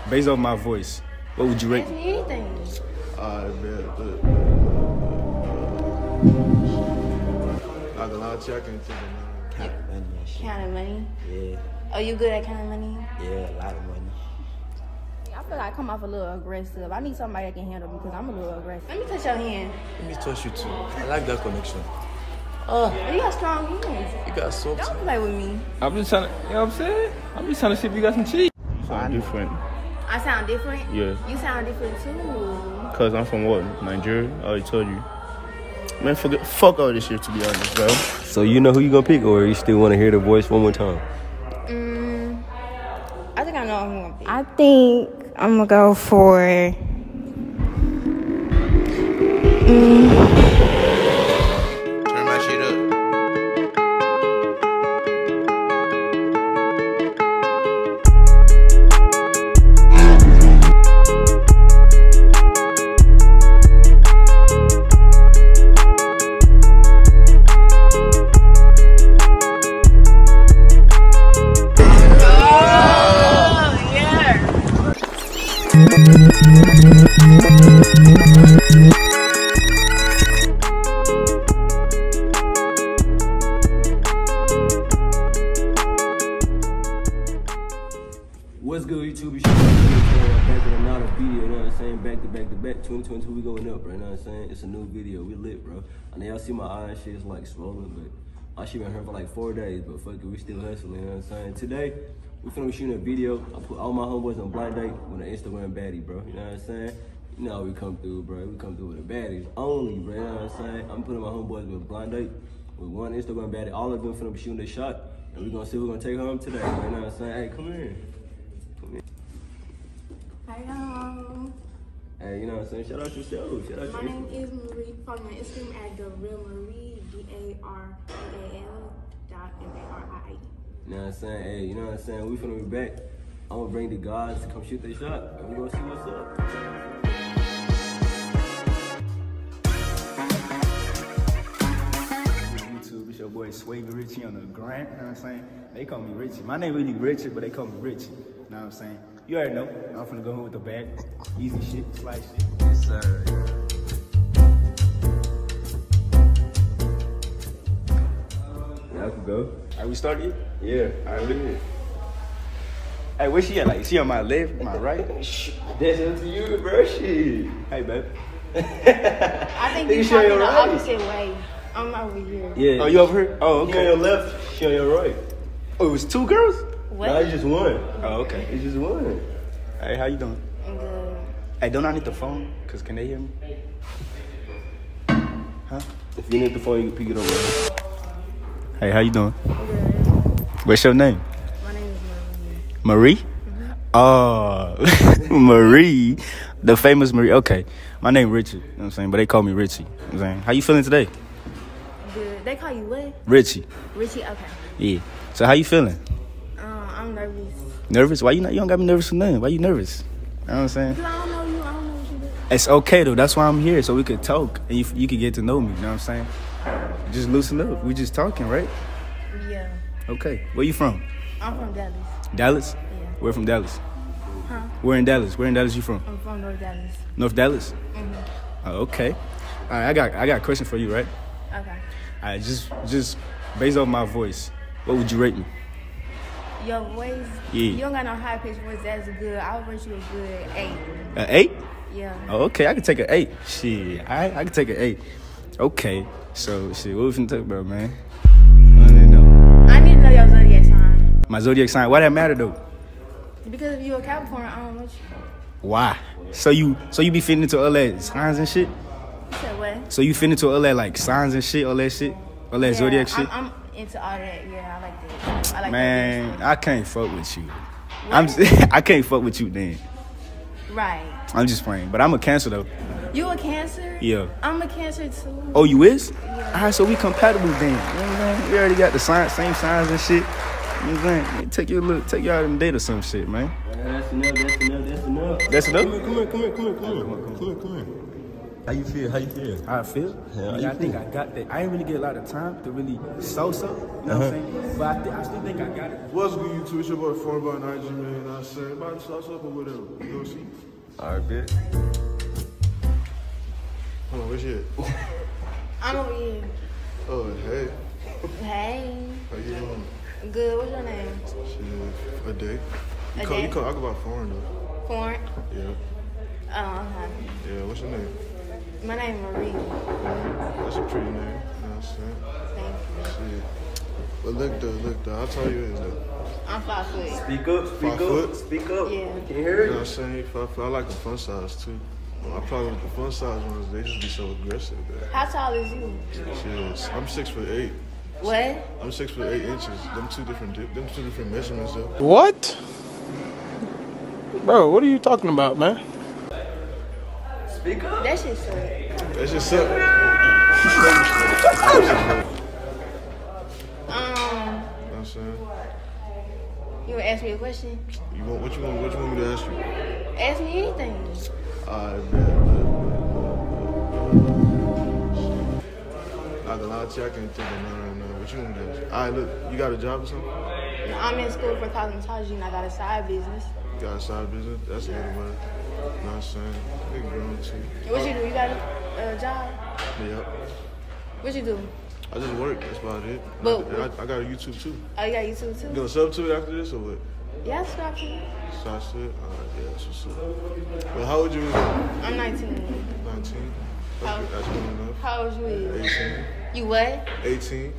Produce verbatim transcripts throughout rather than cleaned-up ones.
based off my voice, what would you rate me? Anything. Alright, man. Like a lot of checking to the Count money and shit. Counting money? Yeah. Oh, you good at counting money? Yeah, a lot of money. I feel like I come off a little aggressive. I need somebody that can handle me because I'm a little aggressive. Let me touch your hand. Let me touch you too. I like that connection. Oh, you got strong hands. You got soft. Don't play with me. I'm just trying to, you know what I'm saying? I'm just trying to see if you got some cheese. You sound different. I sound different? Yeah. You sound different too. Cause I'm from what? Nigeria? I already told you. Man, forget, fuck all this shit, to be honest, bro. So you know who you gonna pick, or you still want to hear the voice one more time? Mm, I think I know who I'm gonna pick. I think I'm gonna go for. Mm, Turn my shit up. What's good, YouTube? You should be back with another video, you know what I'm saying? Back to back to back. twenty twenty-two, we going up, bro, you know what I'm saying? It's a new video. We lit, bro. I know y'all see my eye and shit is like swollen, but I shit been hurt for like four days, but fuck it, we still hustling, you know what I'm saying? Today, we finna be shooting a video. I put all my homeboys on blind date with an Instagram baddie, bro. You know what I'm saying? You know how we come through, bro. We come through with the baddies only, bro. You know what I'm saying? I'm putting my homeboys with a blind date with one Instagram baddie. All of them finna be shooting their shot, and we gonna see who's gonna take home today, bro. You know what I'm saying? Hey, come here. Come here. Hello. Hey, you know what I'm saying? Shout out yourself. Shout out My yourself. name is Marie. Follow my Instagram at the real Marie. D A R E A L dot M A R I E. You know what I'm saying? Hey, you know what I'm saying? We finna be back. I'm gonna bring the guys to come shoot their shot, and we gonna see what's up. YouTube, it's your boy Sway Richie on the grind, you know what I'm saying? They call me Richie. My name really Richard, but they call me Richie. You know what I'm saying? You already know. I'm finna go home with the bag. Easy shit, slice shit. Yes, sir. Yeah, I can go. Alright, we started? Yeah. Alright, we did. Hey, where she at? Like, she on my left, my right? That's up to you, bro. Shit. Hey, babe. I think you're show talking your the right. opposite way. I'm over here. Yeah. Oh, you over here? Oh, She okay. on your left, she on your right. Oh, it was two girls? What? No, it's just one. Oh, okay. It's just one. Hey, how you doing? I'm good. Hey, don't I need the phone? Cause can they hear me? Huh? If you need the phone, you can pick it up. Right? Hey, how you doing? I'm good. What's your name? My name is Marie. Marie? Mm-hmm. Oh, Marie. The famous Marie. Okay. My name Richie. You know what I'm saying? But they call me Richie. You know what I'm saying? How you feeling today? Good. They call you what? Richie. Richie? Okay. Yeah. So how you feeling? Uh, I'm nervous. Nervous? Why you not? You don't got me nervous for nothing. Why you nervous? You know what I'm saying? Because I don't know you. I don't know what you do. It's okay though. That's why I'm here, so we could talk and you, you could get to know me. You know what I'm saying? Just loosen up. We just talking, right? Yeah. Okay. Where you from? I'm from Dallas. Dallas? Yeah. We're from Dallas. Huh? Where in Dallas? Where in Dallas you from? I'm from North Dallas. North Dallas? Mm-hmm. Oh, okay. All right, I got I got a question for you, right? Okay. All right, just just based off my voice, what would you rate me? Your voice, Yeah. you don't got no high pitched voice. That's good. I would rate you a good eight. An eight? Yeah. Oh, okay, I can take an eight. Shit, I I can take an eight. Okay, so shit, what we finna talk about, man? I don't even know. I need to know your zodiac sign. My zodiac sign. Why that matter though? Because if you're a Capricorn, I don't know you. Why? So you so you be fitting into all that signs and shit? You said what? So you fit into all that like signs and shit, all that shit, all that Yeah, zodiac shit? I'm, I'm into all that. Yeah, I like that. I like Man, that. I can't fuck with you. I'm just, I can't fuck with you then. Right. I'm just playing, but I'm a Cancer though. You a Cancer? Yeah. I'm a Cancer too. Oh, you is? Yeah. All right, so we compatible then. You know what I'm saying? We already got the sign, same signs and shit. You know what I'm saying? Take your look, take you out on a date or some shit, man. That's enough, that's enough, that's enough. That's enough? Come here, come here, come here, come here, come here, come here, come here. How you feel? How you feel? How I feel? How yeah, you I think feel? I got that. I didn't really get a lot of time to really so so. You know Uh-huh. what I'm saying? But I, th- I still think I got it. What's good, YouTube? It's your boy Foreign Boy and I G, man. I said, about to sauce up or whatever. You know, see? All right, bitch. Hold on, where's she at? I'm over here. Oh, hey. Hey. How you doing? Good. What's your name? Shit, a day. You A call, day? You call, I go by Foreign, though. Foreign. Yeah. Oh, okay. Yeah, what's your name? My name is Marie. That's a pretty name. You know what I'm saying? Thank you. Shit. But look, though, look, though. I'll tell you is that. I'm five foot. Speak up, speak Five up, foot? speak up. Yeah. Can you You hear know it? what I'm saying? Five foot. I like the fun size, too. My problem with the fun size ones, they just be so aggressive, man. How tall is you? Shit, I'm six foot eight. What? I'm six foot eight inches. Them two different, di- them two different measurements, though. What? Bro, what are you talking about, man? Speak up. That shit short. That's just something. Um, You know what I'm saying? you wanna ask me a question? You want what you want? What you want me to ask you? Ask me anything. Alright, man. Not gonna lie to you, I can't think of none right now. What you want me to ask? Alright, look, you got a job or something? I'm in school for cosmetology and I got a side business. You got a side business? That's a little better. You know what I'm saying? Nigga grown too. What you do? You got a, a job? Yep. What you do? I just work. That's about it. But- And I, I got a YouTube too. Oh, you got YouTube You too? gonna sub to it after this or what? Yeah, subscribe to me. So I said, alright, yeah, that's what's up. Well, how old you? I'm nineteen. nineteen. How- That's, that's good enough. How old you is? eighteen. You what? eighteen.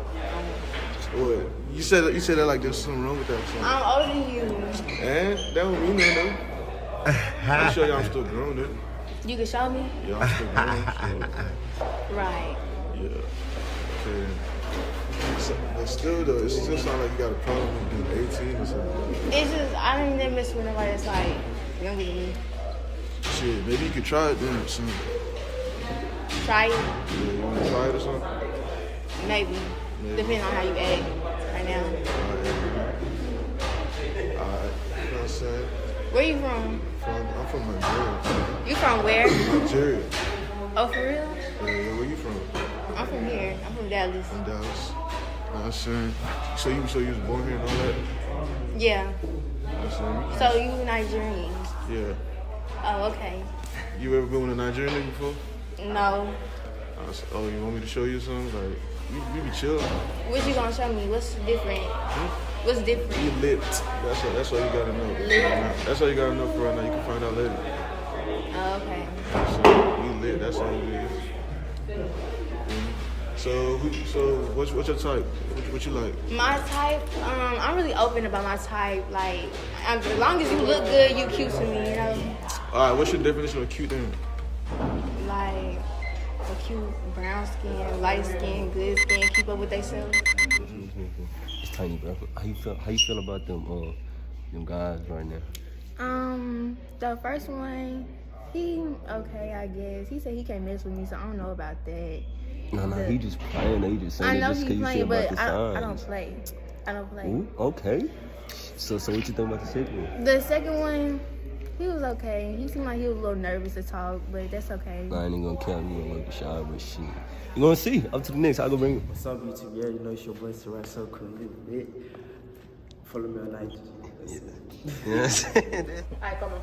What? You said you said that like there's something wrong with that or something. I'm older than you. And that don't mean nothing though. I'm sure y'all still grown then. You can show me? Y'all still grown. So, Right. yeah. Okay. So, but still though, it still sounds like you got a problem with being eighteen or something. It's just, I don't even mess with nobody that's like younger than me. Shit, maybe you could try it then or something. Try it? Yeah, you wanna try it or something? Maybe. Maybe. Depending on how you act right now. Alright. Alright. You know what I'm saying? Where you from? From, I'm from Nigeria. You from where? Nigeria. Oh, for real? Yeah, yeah, where you from? I'm from here. I'm from Dallas. From Dallas. You know what I'm saying? So you so you was born here and all that? Yeah. You know what I'm saying? So you Nigerian? Yeah. Oh, okay. You ever been with a Nigerian nigga before? No. I was- oh, you want me to show you something? Like, we, we be chill. What you gonna show me? What's different? What's We different? lit. That's all, that's all you gotta know. Lit? That's all you gotta know for right now. You can find out later. Oh, okay. So, we lit. That's all it is. Mhm. So, who, so what's, what's your type? What, what you like? My type, um, I'm really open about my type. Like, I'm, as long as you look good, you cute to me, you know? All right, what's your definition of cute then? Like, a cute brown skin, light skin, good skin, keep up with themselves. It's tiny, bro. How you feel? How you feel about them? Uh, them guys right now? Um, the first one, he, okay, I guess. He said he can't mess with me, so I don't know about that. No, no, The- he just playing. He just saying I it know just he's because you said playing, about but the I, signs. I don't play. I don't play. Ooh, okay. So, so what you think about the second one? The second one, he was okay. He seemed like he was a little nervous to talk, but that's okay. I ain't even gonna count. You gonna look shy, but shit. You gonna see? Up to the next. I'll go bring it. What's up, YouTube? Yeah, you know it's your boy Sarai So Cool. Lit. Follow me on I G. Yes. Alright, come on.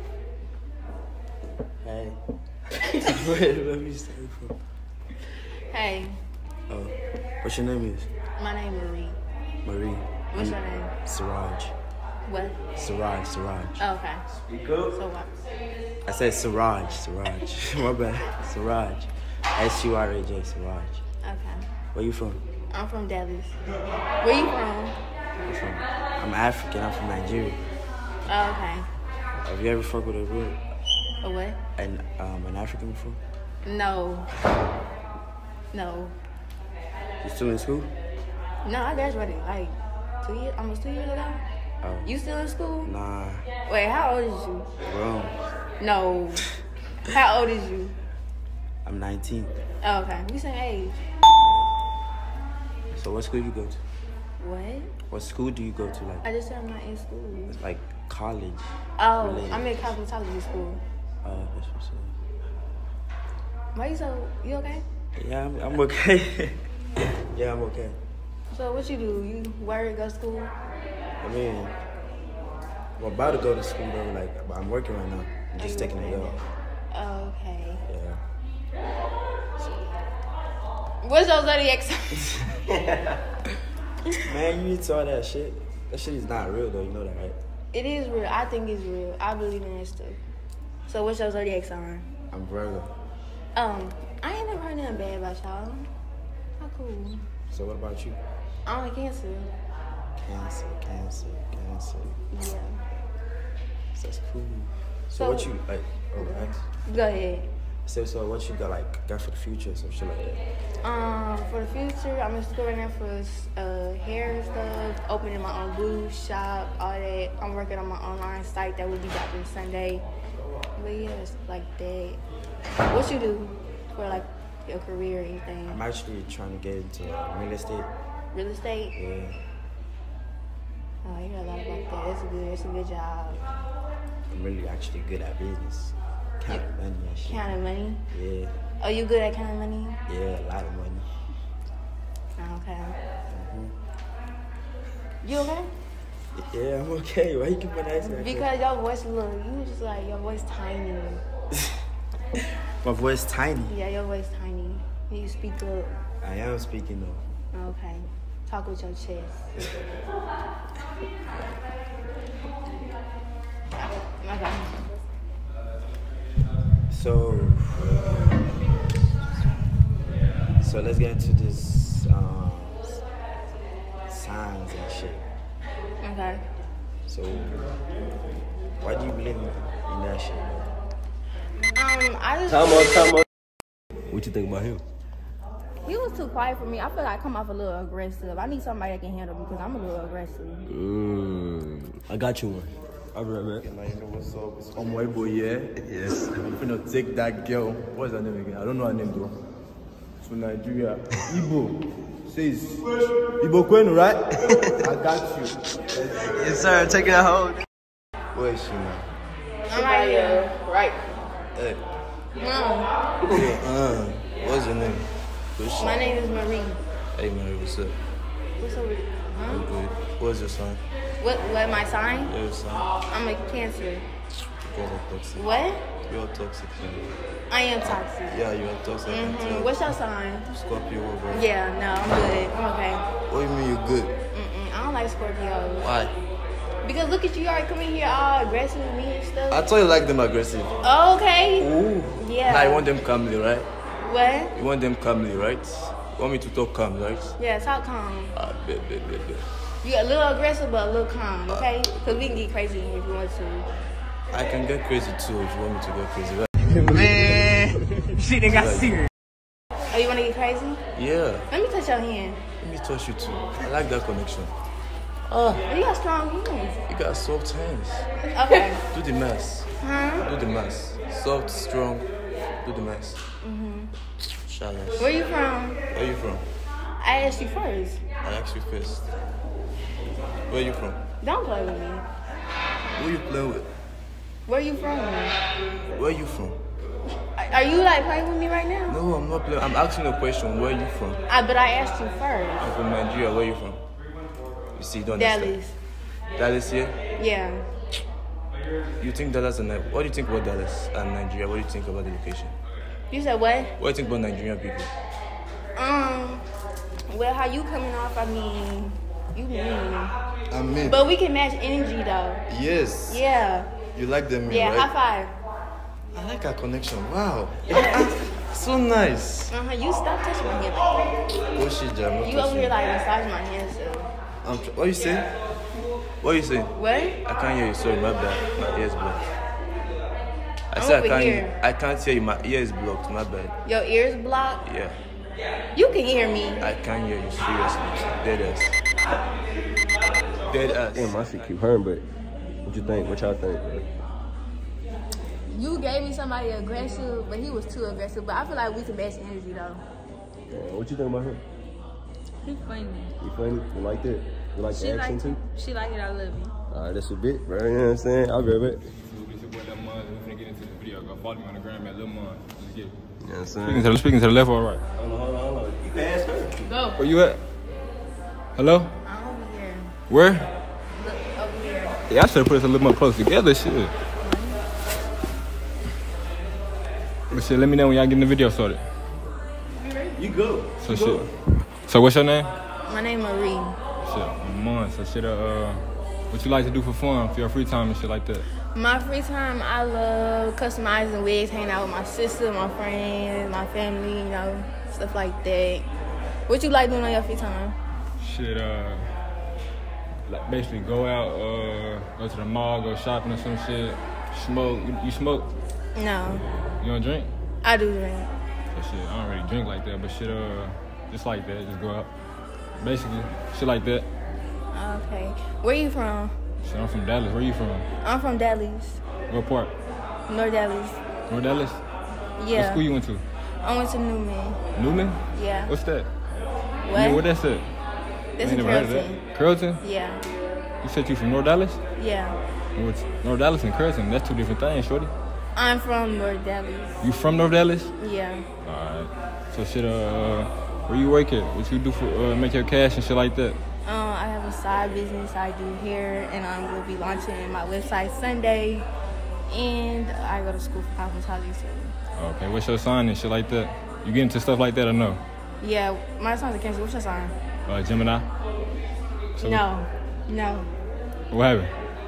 Hey. Where me stay from? Hey, Oh, what's your name is? my name is Marie. Marie. What's your name? Siraj. What? Siraj. Siraj. Oh, okay. So what? I said Siraj. Siraj. My bad. Siraj. S U R A J. Siraj. Okay. Where you from? I'm from Dallas. Where you from? I'm from. I'm African. I'm from Nigeria. Oh, okay. Have you ever fucked with a real A what? an um an African before? No. No. You still in school? No, I graduated like two years, almost two years ago. Oh. You still in school? Nah. Wait, how old is you? Grown. No. How old is you? I'm nineteen. Oh, okay. We same age. So what school you go to? What? What school do you go to? Like I just said I'm not in school. it's like college. Oh, Related. I'm in cosmetology school. Oh, that's what's up. Why you so, you okay? Yeah, I'm, I'm okay. Yeah, I'm okay. So what you do? You work, go to school? I mean, I'm about to go to school though, like, but I'm working right now. I'm just taking a year off. Oh, okay. Yeah. What's your zodiac sign? Man, you saw that shit. That shit is not real though, you know that, right? It is real. I think it's real. I believe in this too. So what's your zodiac sign? I'm Virgo. Um, I ain't never heard nothing bad about y'all. How cool. So what about you? I'm a Cancer. Cancer, Cancer, Cancer. Yeah. That's cool. So, So- what you like? Oh, right. Go ahead. So, so what you got like got for the future, some shit like that? Um, for the future, I'm in school right now for uh, hair and stuff, opening my own booth, shop, all that. I'm working on my online site that will be dropping Sunday. But yeah, it's like that. What you do for like your career or anything? I'm actually trying to get into uh, real estate. Real estate? Yeah, Oh, you know a lot about that. It's a good, it's a good job. I'm really actually good at business. Count money and shit. Counting money? Yeah, Oh, you good at counting money? yeah, a lot of money. Okay. Mm-hmm. You okay? Yeah, I'm okay. Why you keep on asking that Because your voice, look, you just like, your voice tiny. question? My voice tiny. Yeah, your voice tiny. You speak up. I am speaking though. Okay. Talk with your chest. Okay. So, so let's get into this um, signs and shit. Okay. So, why do you believe in that shit? Um, I just Time up, time up. What you think about him? he was too quiet for me. I feel like I come off a little aggressive. I need somebody that can handle me because I'm a little aggressive. Mm, I got you one. I'll be right back. Like, you know what's up? It's on my boy, yeah? Yes. I'm finna take that girl. What's her name again? I don't know her name though. To Nigeria. Igbo. Says Igbo Queen, right? I got you. Yes, sir. Taking a hold. Where is she now? I'm right here. Right. Hey. No. Uh, what's your name? Who's she? My name is Marie. Hey, Mary, what's up? What's up with you? Huh? I'm good. What's your sign? What, what my sign? Your sign? I'm a Cancer. You're toxic. What? You're toxic. Man. I am toxic. Yeah, you're toxic. I can Mm-hmm. tell. What's your sign? Scorpio, what, bro? Yeah, no, I'm good. I'm okay. What do you mean you're good? Mm-mm. I don't like Scorpios. Why? Because look at you, you already coming here all aggressive with me and stuff. I told you like them aggressive. Okay. Ooh. Yeah. Now you want them calmly, right? What? You want them calmly, right? You want me to talk calm, right? Yeah, talk calm. Ah, bet, bet, bet, bet. You got a little aggressive, but a little calm, okay? Because we can get crazy in here if you want to. I can get crazy too if you want me to get crazy, right? Man, shit, they got serious. Oh, you want to get crazy? Yeah, Let me touch your hand. let me touch you too. I like that connection. Oh, you got strong hands. You got soft hands. Okay. Do the mass. Huh? Do the mass. Soft, strong. Do the mass. Mm-hmm. Shalas. Where you from? Where you from? I asked you first. I asked you first. Where you from? Don't play with me. Who you playing with? Where you from? Where you from? Are are you like playing with me right now? No, I'm not playing. I'm asking a question. Where you from? I, but I asked you first. I'm from Nigeria. Where you from? You see, you don't understand. Dallas. Dallas here? Yeah. You think Dallas and Ni- what do you think about Dallas and Nigeria? What do you think about the location? You said what? What do you think about Nigerian people? Um. Well, how you coming off? I mean, you mean. I mean, But we can match energy though. yes. Yeah. You like them, Yeah. right? High five. I like our connection. Wow. So nice. Uh huh. You stop touching my hand like Oh shit, Jam. that. You over here like massaging my hands. So. I'm tr- what you say? What you say? What? I can't hear you. Sorry, my bad. My ears blocked. I I'm said I over can't. here. I can't hear you. My ear is blocked. My bad. Your ears blocked. Yeah. You can hear me. I can't hear you. Seriously. Dead ass. Dead ass. Damn, my shit keep hurting, but what you think? What y'all think, bro? You gave me somebody aggressive, but he was too aggressive. But I feel like we can match energy though. Yeah, what you think about him? He funny. You funny? You like that? You like She the action like, too? she like it. I love you. Alright, that's a bit, bro. You know what I'm saying? I'll be right back. It's your boy, that Muzz. We finna get into to the video, go follow me on the gram at Lil Mon. Let's get it. You know what I'm saying? Speaking to, the, speaking to the left or right? Hold on, hold on, hold on. You can ask her. Go. Where you at? Hello? I'm over here. Where? Look, over here. Yeah, I should have put us a little more close together, shit. But shit, let me know when y'all getting the video started. You go. So shit. So what's your name? My name Marie. Shit, Mon. So shit, uh, what you like to do for fun, for your free time and shit like that? My free time, I love customizing wigs, hanging out with my sister, my friends, my family, you know, stuff like that. What you like doing on your free time? Shit, uh, like basically go out, uh, go to the mall, go shopping or some shit. Smoke. You, you smoke? No, You don't drink? I do drink. But shit, I don't really drink like that, but shit, uh, just like that, just go out. Basically, shit like that. Okay. Where you from? Shit, I'm from Dallas. Where you from? I'm from Dallas. What part? North Dallas. North Dallas? Yeah. What school you went to? I went to Newman. Newman? Yeah. What's that? What? Yeah, what that's at? That's I in ain't never heard of Carrollton. that. Carrollton? Yeah. You said you from North Dallas? Yeah. What's North Dallas and Carrollton? That's two different things, shorty. I'm from North Dallas. You from North Dallas? Yeah. Alright. So shit, uh, where you work at? What you do for, uh, make your cash and shit like that? Um, I have a side business. I do hair, and I will be launching my website Sunday. And I go to school for cosmetology too. Okay, what's your sign and shit like that? You get into stuff like that or no? Yeah, my son's a Cancer. What's your sign? Uh, Gemini? So No, no. What happened?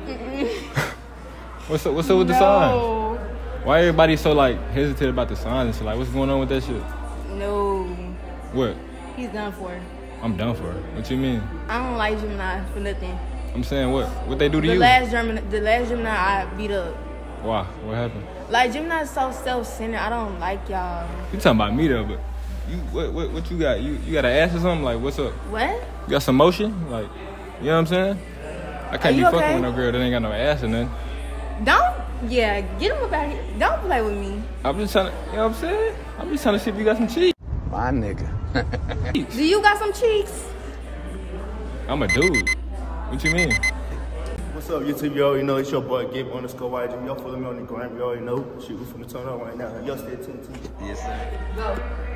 what's up, what's up with the signs? No. Why everybody so like hesitant about the signs and shit? Like, what's going on with that shit? No. What? He's done for. I'm done for it. What you mean? I don't like Gemini for nothing. I'm saying what? What they do to The you? last Gemini, the last Gemini I beat up. Why? What happened? Like Gemini is so self-centered. I don't like y'all. You talking about me though, but you what what, what you got? You you got an ass or something? Like, what's up? What? You got some motion? Like, you know what I'm saying? I can't Are be you fucking okay? with no girl that ain't got no ass or nothing. Don't. Yeah, get him up out here. Don't play with me. I'm just trying to, you know what I'm saying? I'm just trying to see if you got some cheeks. My nigga. Do you got some cheeks? I'm a dude. What you mean? What's up, YouTube? You already know it's your boy Gabe underscore Y G. Y'all follow me on the gram. You already know. Shit, we finna turn up right now. Y'all stay tuned to me. Yes, sir. Go.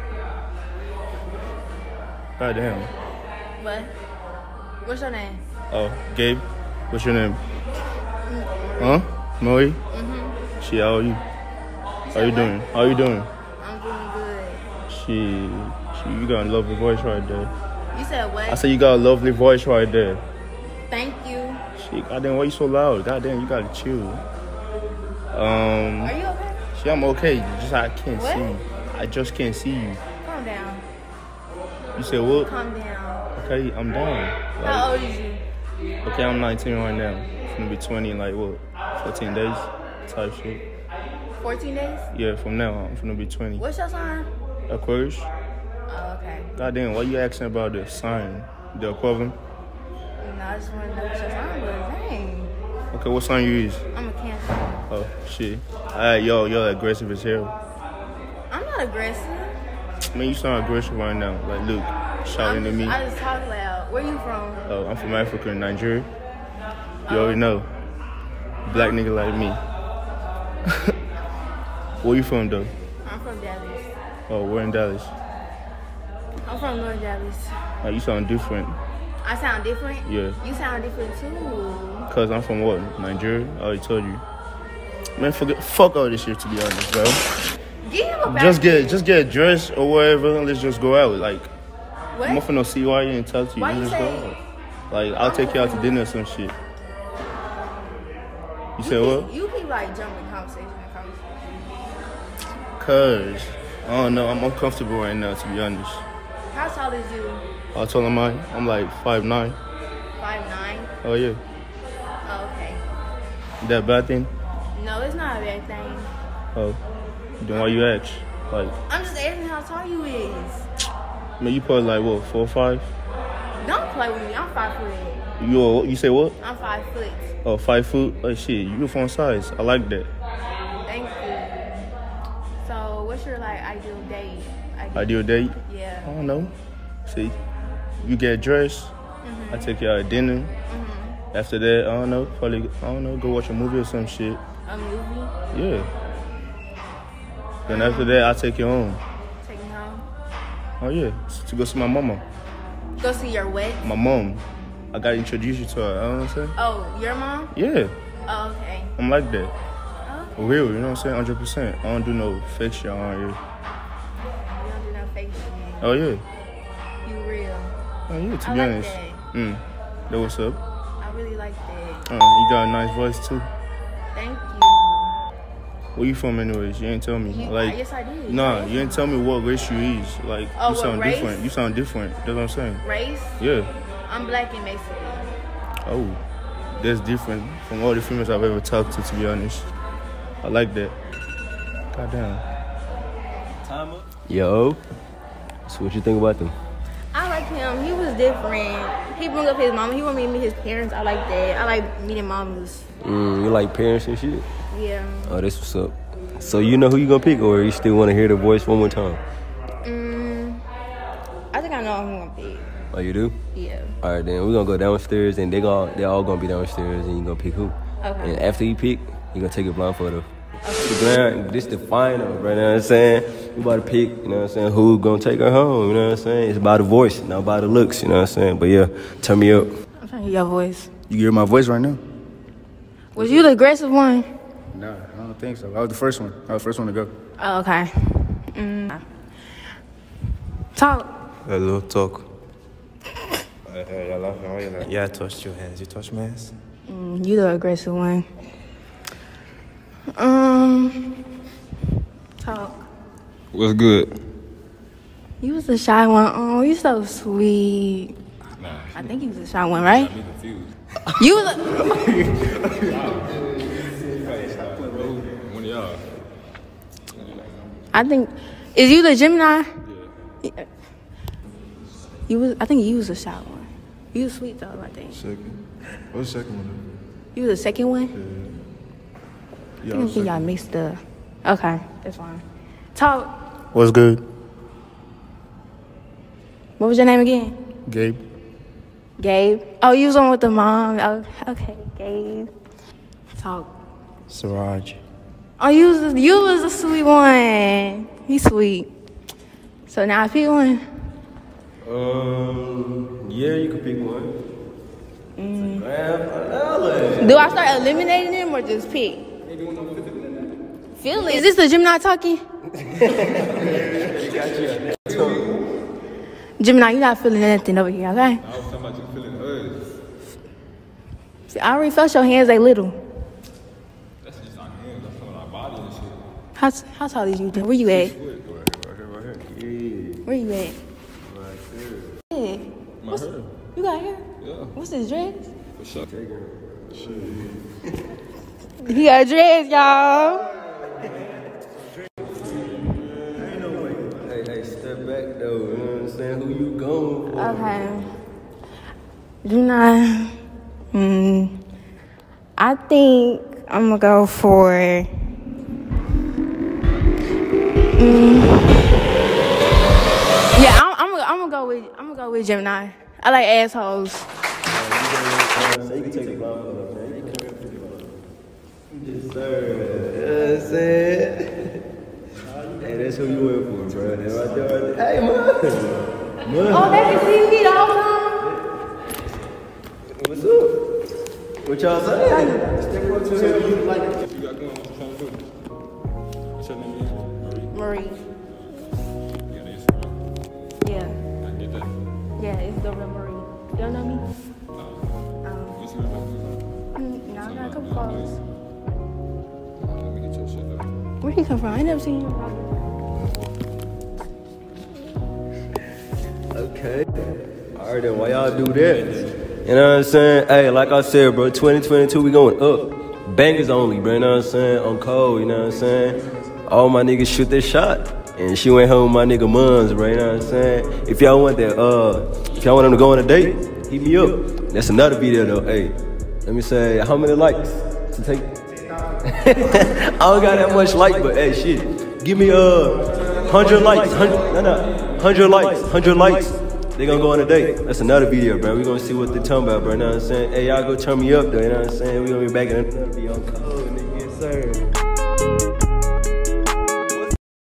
God damn. What? What's your name? Oh, Gabe. What's your name? Huh? Moe? Mm-hmm. Shit, how are you? How you doing? How you doing? I'm doing good. Shit, shit, you got a lovely voice right there. You said what? I said you got a lovely voice right there. Thank you. Shit, goddamn, why you so loud? Goddamn, you gotta chill. Um, Are you okay? shit, I'm okay. Just I can't What? see you. I just can't see you. Calm down. You said what? Calm down. Okay, I'm down. How Like, old is you? okay, I'm nineteen right now. I'm gonna be twenty in like what? fourteen days type shit. fourteen days? Yeah, from now on, I'm gonna be twenty. What's your sign? Aquarius? Oh, okay. Goddamn, why you asking about the sign? The Aquarium? No, I just want to know what your sign was. Dang. Okay, what sign you is? I'm a Cancer. Oh, shit. Alright, yo, you're aggressive as hell. I'm not aggressive. Man, you sound aggressive right now. Like, look, shouting I'm at just, me. I just talk loud. Where you from? Oh, I'm from Africa, Nigeria. You already know. Black nigga like me. Where you from, though? I'm from Dallas. Oh, we're in Dallas. I'm from North Dallas. Oh, you sound different. I sound different? Yeah. You sound different too. Cause I'm from what? Nigeria? I already told you. Man, forget, fuck all this shit, to be honest, bro. Get him a Just get, just get dressed or whatever, and let's just go out. Like, What? I'm not finna see why you didn't talk to you. Why Let's you just say- go out. Like, I'll take you out to dinner or some shit. You said you what? Keep, you keep like jumping conversation and conversation. Cause, I don't know, I'm uncomfortable right now, to be honest. How tall is you? I told him I, I'm like five nine. Five nine? Oh, yeah. Oh, okay. That a bad thing? No, it's not a bad thing. Oh. Then why you ask? Like, I'm just asking how tall you is. man, you probably like, what, four or five? Don't play with me. I'm five foot. You, uh, you say what? I'm five foot. Oh, five foot? Oh, shit, you phone size. I like that. Thank you. So, what's your like ideal date? Ideal date? Yeah. I don't know. See, you get dressed. Mm-hmm. I take you out to dinner. Mm-hmm. After that, I don't know, probably, I don't know, go watch a movie or some shit. A movie? Yeah. Then after that, I'll take you home. Take me home. Oh, yeah. To go see my mama. Go see your what? My mom. I gotta introduce you to her. You know what I'm saying? Oh, your mom? Yeah. Oh, okay. I'm like that. Oh. Real, you know what I'm saying? one hundred percent. I don't do no fake shit on here. You don't do no fake shit. Oh, yeah. You real. Oh, yeah, to I be like honest. that. Mm. That what's up? I really like that. Uh, you got a nice voice, too. Thank you. Where you from, anyways? You ain't tell me. You, Like, yes, I did. nah, Race? you ain't tell me what race you is. Like, Oh, you what sound race? different. You sound different. That's what I'm saying. Race? Yeah. I'm black and Mexican. Oh, that's different from all the females I've ever talked to, to be honest. I like that. Goddamn. Time up. Yo. So what you think about them? I like him. He was different. He brought up his mama. He wanted me to meet his parents. I like that. I like meeting mamas. Mm, you like parents and shit? Yeah. Oh, that's what's up. So you know who you gonna pick, or you still want to hear the voice one more time? Mm, I think I know who I'm gonna pick. Oh, you do? Yeah. All right, then we're gonna go downstairs, and they gonna they all gonna be downstairs, and you gonna pick who. Okay. And after you pick, you gonna take it blindfolded. Okay. This the final, bro. You know what I'm saying? We about to pick. You know what I'm saying? Who gonna take her home? You know what I'm saying? It's about the voice, not about the looks. You know what I'm saying? But yeah, turn me up. I'm trying to hear your voice. You hear my voice right now? Was you the aggressive one? Nah, I don't think so. I was the first one. I was the first one to go. Oh, okay. Mm. Talk. Hello, talk. Yeah, I touched your hands. You touched my hands? Mm, you the aggressive one. Um, talk. What's good? You was the shy one. Oh, you so sweet. Nah. I think you was the shy one, right? I'm confused. You was. A- One of y'all. I think. Is you the Gemini? Yeah. You was. I think you was the shy one. You was sweet though. I think. Second. What's the second one? You was the second one. Yeah. I think y'all mixed up. Okay, that's fine. Talk. What's good? What was your name again? Gabe. Gabe. Oh, you was on with the mom. Oh, okay, Gabe. Talk. Siraj. Oh, you was you was a sweet one. He's sweet. So now I pick one. Um, yeah, you can pick one. Mm. Grab Do I start eliminating them or just pick? Feelings. Is this the Gemini talking? Gemini, you're not feeling anything over here, okay? I was talking about you feeling hers. See, I already felt your hands, they little. That's just our hands. That's on our body and shit. How, how tall is you? Where you at? Right here, right here, right here. Where you at? Right there. Yeah. My What's, hair. you got hair? Yeah. What's this, dreads? For sure. He got dreads, y'all. Hey, hey, step back though. You know what I'm saying? Who you going for? Okay. Do not. Hmm. I think I'm gonna go for. Mm, yeah, I'm, I'm, gonna, I'm gonna go with. I'm gonna go with Gemini. I like assholes. So you can take the blindfold off, man. You can pick it up. Yes, sir. You know what I'm saying? Hey, that's who you went for, bro. That right there, right there. Hey, man. Man. Oh, they can see me the whole time. What's up? What y'all saying? Step up to him. You like it. What you got going? What you trying to do? What's your name again? Marie. Marie. Yeah, they is. Yeah. I get that. Yeah, it's the real Marie. You don't know me? No. Um, You see what I'm mm, no, I'm not come close. Let me get your shit though. Where'd he come from? I ain't never seen him. Okay. All right, then why y'all do that? You know what I'm saying? Hey, like I said, bro, twenty twenty-two, we going up. Bangers only, bro, you know what I'm saying? On code, you know what I'm saying? All my niggas shoot their shot. And she went home with my nigga Muns, bro, you know what I'm saying? If y'all want that, uh, if y'all want them to go on a date, hit me up. That's another video, though. Hey, let me say, how many likes to take? I don't got that much like, but hey, shit. Give me, uh, one hundred likes, one hundred, no, no, one hundred likes, one hundred likes. They gonna go on a date. That's another video, bro. We gonna see what they talking about, bro. You know what I'm saying? Hey, y'all go turn me up, though. You know what I'm saying? We gonna be back in another video on code, nigga. Yes, sir.